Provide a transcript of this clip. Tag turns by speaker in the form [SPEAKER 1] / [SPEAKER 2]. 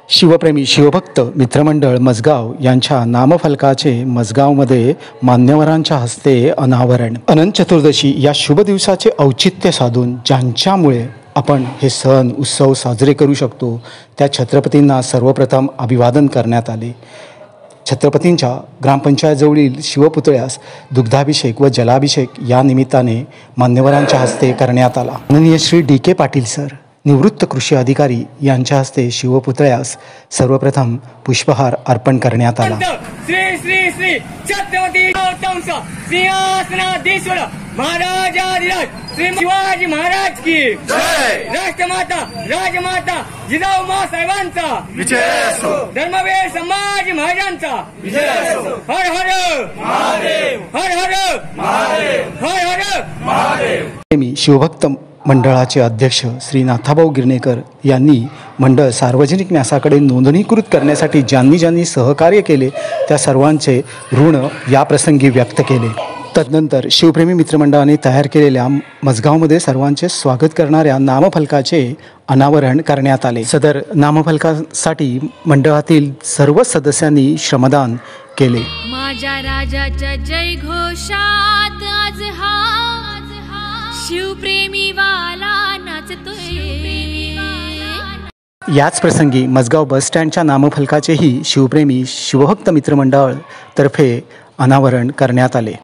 [SPEAKER 1] शिवप्रेमी शिवभक्त मित्रमंडळ मजगाव यांच्या नामफलकाचे मजगावमध्ये मान्यवरांच्या हस्ते अनावरण। अनंत चतुर्दशी या शुभ दिवसाचे औचित्य साधून ज्यांच्यामुळे आपण हे सण उत्सव साजरे करू शकतो त्या छत्रपतींना सर्वप्रथम अभिवादन करण्यात आले। छत्रपतींच्या ग्रामपंचायतजवळील शिवपुतळ्यास दुग्धाभिषेक व जलाभिषेक या निमित्ताने मान्यवरांच्या हस्ते करण्यात आला। माननीय श्री डी.के. पाटील सर निवृत्त कृषी अधिकारी यांच्या हस्ते शिवपुतळ्यास सर्वप्रथम पुष्पहार अर्पण करण्यात आला।
[SPEAKER 2] श्री श्री श्री छत्रपती सिंहासनाधीश्वर महाराजाधिराज श्री शिवाजी महाराज की जय। राष्ट्रमाता राजमाता जिजाऊ साहेबांचा विजय असो। धर्मवीर संभाजी महाराजांचा विजय असो। हर हर महादेव, हर हर महादेव, हर हर महादेव।
[SPEAKER 1] मी शिवभक्त मंडळाचे अध्यक्ष श्री नाथाभाऊ गिरणेकर यांनी मंडळ सार्वजनिक न्यासाकडे नोंदणीकृत करण्यासाठी ज्यांनी सहकार्य केले त्या सर्वांचे ऋण या प्रसंगी व्यक्त केले। तदनंतर शिवप्रेमी मित्रमंडळाने तयार केलेल्या मजगावमध्ये सर्वांचे स्वागत करणाऱ्या नामफलकाचे अनावरण करण्यात आले। सदर नामफलकासाठी मंडळातील सर्व सदस्यांनी श्रमदान केले।
[SPEAKER 3] माझ्या राजाच्या जय घोषात आज हा शिवप्रेमी वाला नाचतोय।
[SPEAKER 1] याच प्रसंगी मजगाव बस स्टँडच्या नामफलकाचेही शिवप्रेमी शिवभक्त मित्रमंडळ तर्फे अनावरण करण्यात आले।